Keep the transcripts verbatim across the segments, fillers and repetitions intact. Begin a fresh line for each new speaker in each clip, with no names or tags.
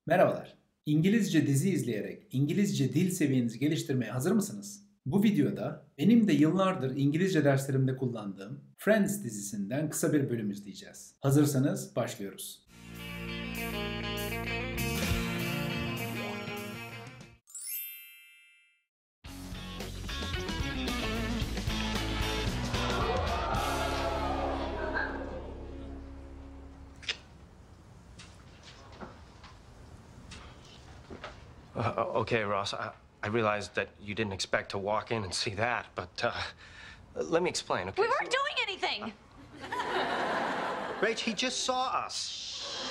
Merhabalar. İngilizce dizi izleyerek İngilizce dil seviyenizi geliştirmeye hazır mısınız? Bu videoda benim de yıllardır İngilizce derslerimde kullandığım Friends dizisinden kısa bir bölüm izleyeceğiz. Hazırsanız başlıyoruz.
Uh, okay, Ross, I, I realized that you didn't expect to walk in and see that, but uh, let me explain, okay?
We weren't doing anything!
Rach, he just saw us.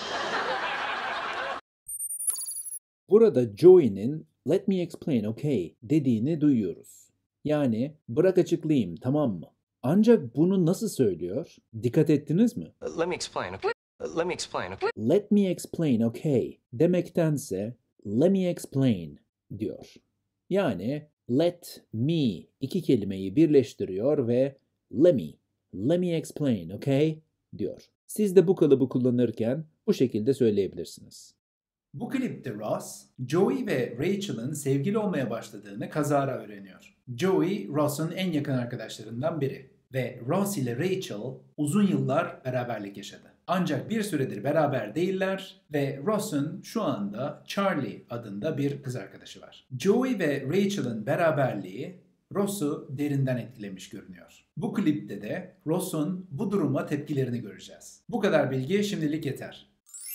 Burada Joey'nin "Let me explain, okay" dediğini duyuyoruz. Yani bırak açıklayayım, tamam mı? Ancak bunu nasıl söylüyor? Dikkat ettiniz mi?
Uh, Let me explain, okay? Uh, Let me explain, okay?
Let me explain, okay demektense let me explain diyor. Yani let me iki kelimeyi birleştiriyor ve let me, let me explain, okay diyor. Siz de bu kalıbı kullanırken bu şekilde söyleyebilirsiniz.
Bu klipte Ross, Joey ve Rachel'ın sevgili olmaya başladığını kazara öğreniyor. Joey, Ross'un en yakın arkadaşlarından biri ve Ross ile Rachel uzun yıllar beraberlik yaşadı. Ancak bir süredir beraber değiller ve Ross'un şu anda Charlie adında bir kız arkadaşı var. Joey ve Rachel'ın beraberliği Ross'u derinden etkilemiş görünüyor. Bu klipte de Ross'un bu duruma tepkilerini göreceğiz. Bu kadar bilgi şimdilik yeter.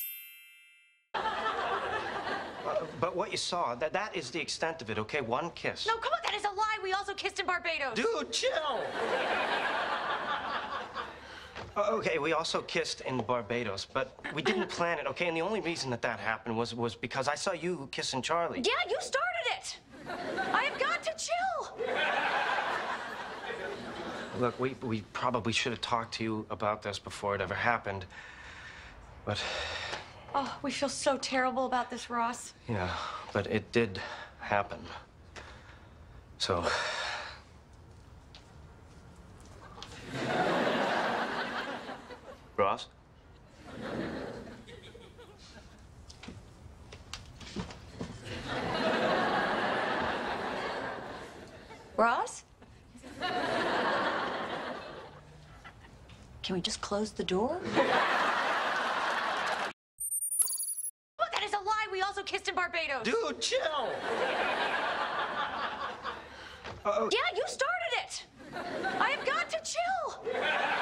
But what you saw, that, that is the extent of it, okay? One kiss.
No, come on, that is a lie. We also kissed in Barbados.
Dude, chill! Uh, okay, we also kissed in Barbados, but we didn't plan it, okay? And the only reason that that happened was, was because I saw you kissing Charlie.
Yeah, you started it. I have got to chill.
Look, we, we probably should have talked to you about this before it ever happened, but...
Oh, we feel so terrible about this, Ross.
Yeah, but it did happen. So... Ross?
Ross? Can we just close the door? That is a lie. We also kissed in Barbados.
Dude, chill! Uh,
Yeah, you started it. I have got to chill.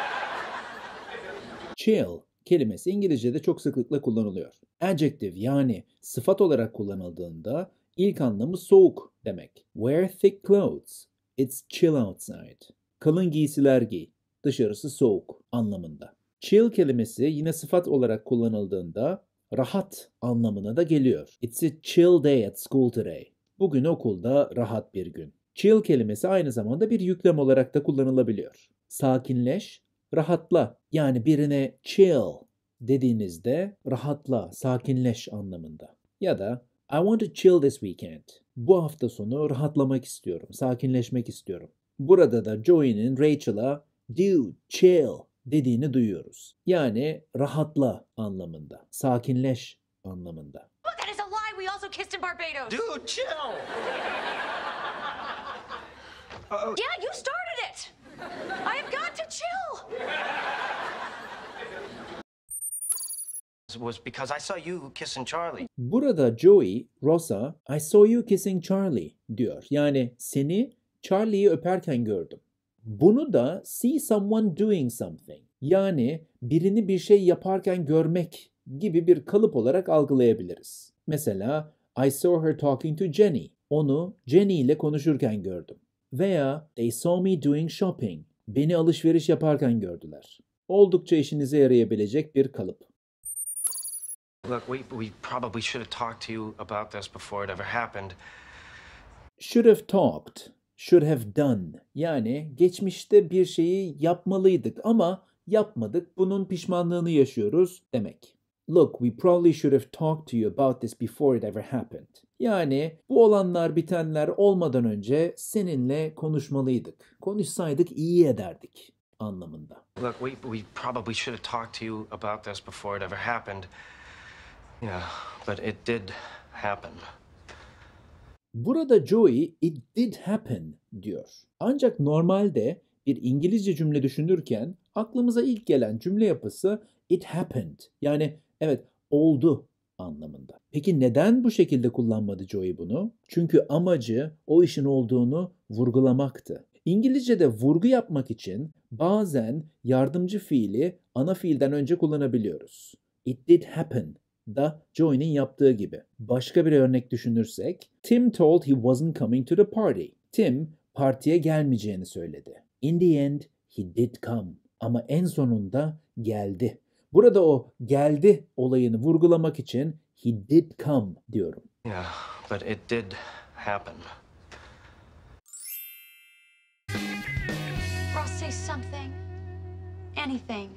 Chill kelimesi İngilizce'de çok sıklıkla kullanılıyor. Adjective yani sıfat olarak kullanıldığında ilk anlamı soğuk demek. Wear thick clothes. It's chill outside. Kalın giysiler giy. Dışarısı soğuk anlamında. Chill kelimesi yine sıfat olarak kullanıldığında rahat anlamına da geliyor. It's a chill day at school today. Bugün okulda rahat bir gün. Chill kelimesi aynı zamanda bir yüklem olarak da kullanılabiliyor. Sakinleş, rahatla. Yani birine chill dediğinizde rahatla, sakinleş anlamında. Ya da I want to chill this weekend. Bu hafta sonu rahatlamak istiyorum, sakinleşmek istiyorum. Burada da Joey'nin Rachel'a dude, chill dediğini duyuyoruz. Yani rahatla anlamında, sakinleş anlamında.
That is a lie. We also kissed in Barbados.
Dude, chill! Uh,
Yeah, you started it. I have got to chill.
was because I saw you kissing Charlie.
Burada Joey, Ross'a I saw you kissing Charlie diyor. Yani seni Charlie'yi öperken gördüm. Bunu da see someone doing something yani birini bir şey yaparken görmek gibi bir kalıp olarak algılayabiliriz. Mesela I saw her talking to Jenny. Onu Jenny ile konuşurken gördüm. Veya they saw me doing shopping. Beni alışveriş yaparken gördüler. Oldukça işinize yarayabilecek bir kalıp.
Look, we, we probably should have talked to you about this before it ever happened.
Should have talked, should have done. Yani geçmişte bir şeyi yapmalıydık ama yapmadık. Bunun pişmanlığını yaşıyoruz demek. Look, we probably should have talked to you about this before it ever happened. Yani bu olanlar bitenler olmadan önce seninle konuşmalıydık. Konuşsaydık iyi ederdik anlamında.
Look, we, we probably should have talked to you about this before it ever happened. Yeah, but it did happen.
Burada Joey "it did happen" diyor. Ancak normalde bir İngilizce cümle düşünürken aklımıza ilk gelen cümle yapısı "it happened" yani evet oldu anlamında. Peki neden bu şekilde kullanmadı Joey bunu? Çünkü amacı o işin olduğunu vurgulamaktı. İngilizce'de vurgu yapmak için bazen yardımcı fiili ana fiilden önce kullanabiliyoruz. It did happen da Joey'nin yaptığı gibi. Başka bir örnek düşünürsek, Tim told he wasn't coming to the party. Tim partiye gelmeyeceğini söyledi. In the end, he did come. Ama en sonunda geldi. Burada o geldi olayını vurgulamak için he did come diyorum.
Yeah, but it did happen.
Ross, say something. Anything.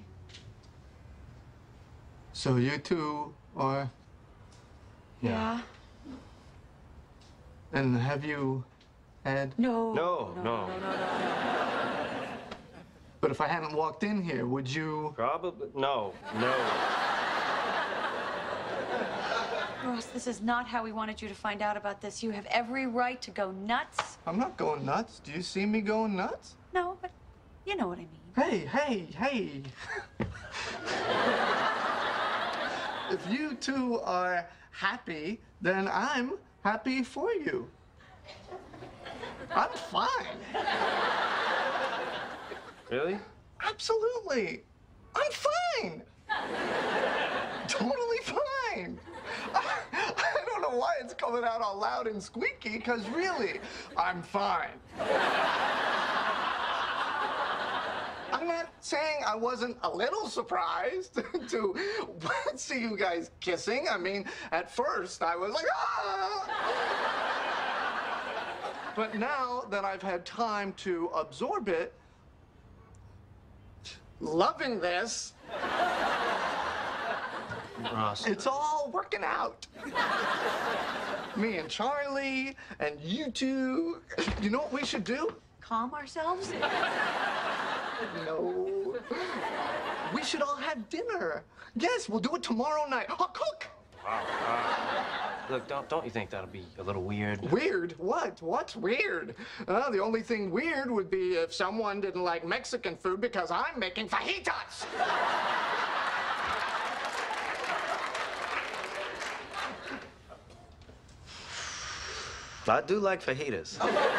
So you two are.
Yeah.
And have you had.
No.
No, no.
But if I hadn't walked in here, would you.
Probably. No, no.
Ross, this is not how we wanted you to find out about this. You have every right to go nuts.
I'm not going nuts. Do you see me going nuts?
No, but you know what I mean.
Hey, hey, hey. If you two are happy, then I'm happy for you. I'm fine.
Really?
Absolutely. I'm fine. Totally fine. I, I don't know why it's coming out all loud and squeaky, because really, I'm fine. I'm not saying I wasn't a little surprised to see you guys kissing. I mean, at first I was like, ah! But now that I've had time to absorb it, loving this,
Ross.
it's all working out. Me and Charlie and you two. You know what we should do?
Calm ourselves?
No. We should all have dinner. Yes, we'll do it tomorrow night. I'll cook.
Wow. Uh, look, don't don't you think that'll be a little weird?
Weird? What? What's weird? Uh, the only thing weird would be if someone didn't like Mexican food because I'm making fajitas.
I do like fajitas.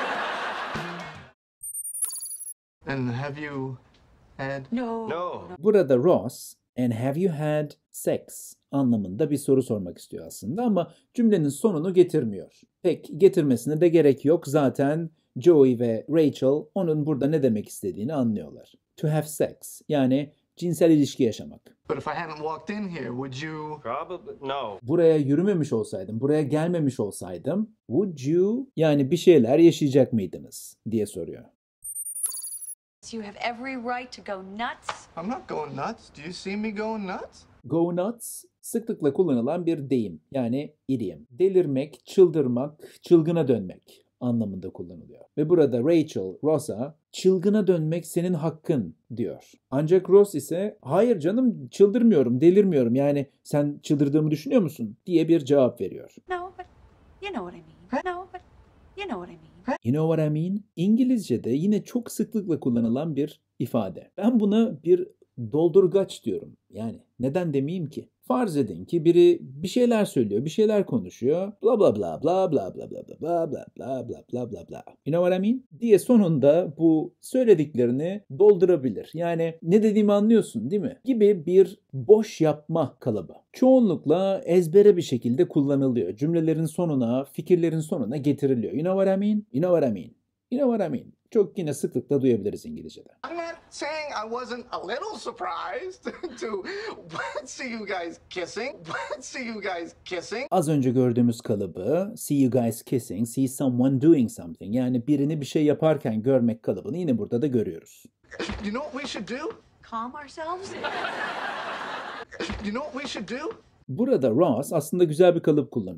And have you had?
No.
No.
Burada Ross "and have you had sex" anlamında bir soru sormak istiyor aslında ama cümlenin sonunu getirmiyor. Pek getirmesine de gerek yok. Zaten Joey ve Rachel onun burada ne demek istediğini anlıyorlar. To have sex yani cinsel ilişki yaşamak.
But if I hadn't walked in here, would you?
Probably. No.
Buraya yürümemiş olsaydım, buraya gelmemiş olsaydım, would you yani bir şeyler yaşayacak mıydınız diye soruyor.
You have every right to go nuts.
I'm not going nuts. Do you see me going nuts?
Go nuts sıklıkla kullanılan bir deyim yani idiom. Delirmek, çıldırmak, çılgına dönmek anlamında kullanılıyor. Ve burada Rachel Ross'a çılgına dönmek senin hakkın diyor. Ancak Ross ise hayır canım çıldırmıyorum, delirmiyorum yani sen çıldırdığımı düşünüyor musun diye bir cevap veriyor.
No, but you know what I mean. No, but you know what I mean.
You know what I mean? İngilizce'de yine çok sıklıkla kullanılan bir ifade. Ben buna bir doldurgaç diyorum. Yani neden demeyeyim ki? Farz edin ki biri bir şeyler söylüyor, bir şeyler konuşuyor. Bla bla bla bla bla bla bla bla bla bla bla bla bla bla. You know what I mean? Diye sonunda bu söylediklerini doldurabilir. Yani ne dediğimi anlıyorsun değil mi? Gibi bir boş yapma kalıbı. Çoğunlukla ezbere bir şekilde kullanılıyor. Cümlelerin sonuna, fikirlerin sonuna getiriliyor. You know what I mean? You know what I mean? You know what I mean? Çok yine sıklıkla duyabiliriz İngilizce'de.
I'm not saying I wasn't a little surprised to see you guys kissing. See you guys kissing.
Az önce gördüğümüz kalıbı see you guys kissing, see someone doing something yani birini bir şey yaparken görmek kalıbını yine burada da görüyoruz.
You know what we should do?
Calm ourselves?
You know what we should do?
Burada Ross aslında güzel bir kalıp kullanıyor.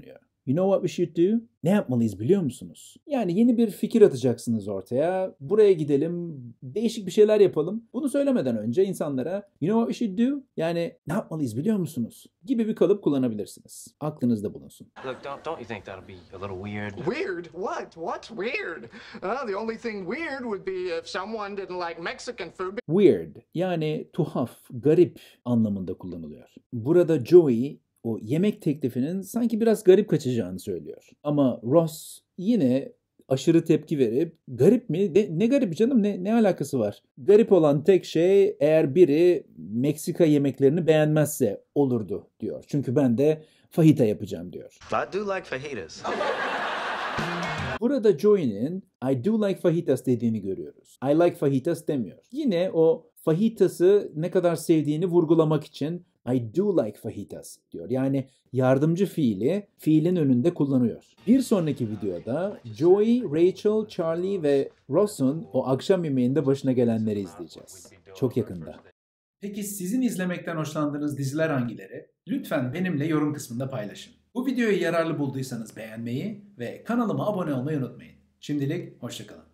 You know what we should do? Ne yapmalıyız biliyor musunuz? Yani yeni bir fikir atacaksınız ortaya. Buraya gidelim, değişik bir şeyler yapalım. Bunu söylemeden önce insanlara you know what we should do? Yani ne yapmalıyız biliyor musunuz? Gibi bir kalıp kullanabilirsiniz. Aklınızda bulunsun.
Look, don't don't you think that'll be a little weird?
Weird? What? What's weird? Uh, the only thing weird would be if someone didn't like Mexican food.
Weird yani tuhaf, garip anlamında kullanılıyor. Burada Joey o yemek teklifinin sanki biraz garip kaçacağını söylüyor. Ama Ross yine aşırı tepki verip garip mi? Ne, ne garip canım? Ne, ne alakası var? Garip olan tek şey eğer biri Meksika yemeklerini beğenmezse olurdu diyor. Çünkü ben de fajita yapacağım diyor.
I do like fajitas.
Burada Joey'nin I do like fajitas dediğini görüyoruz. I like fajitas demiyor. Yine o fajitas'ı ne kadar sevdiğini vurgulamak için I do like fajitas diyor. Yani yardımcı fiili fiilin önünde kullanıyor. Bir sonraki videoda Joey, Rachel, Charlie ve Ross'un o akşam yemeğinde başına gelenleri izleyeceğiz. Çok yakında.
Peki sizin izlemekten hoşlandığınız diziler hangileri? Lütfen benimle yorum kısmında paylaşın. Bu videoyu yararlı bulduysanız beğenmeyi ve kanalıma abone olmayı unutmayın. Şimdilik hoşça kalın.